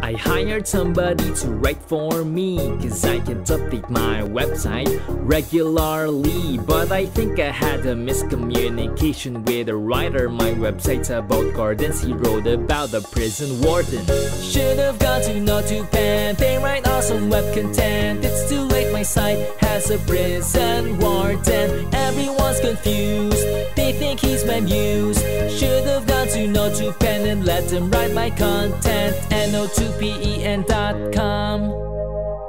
I hired somebody to write for me, cause I can't update my website regularly. But I think I had a miscommunication with a writer. My website's about gardens, he wrote about a prison warden. Should've got to Notepad, they write awesome web content. It's too late, my site has a prison warden. Everyone's confused, they think he's my muse. Should've gone to Notepad and let him write my content. no2pen.com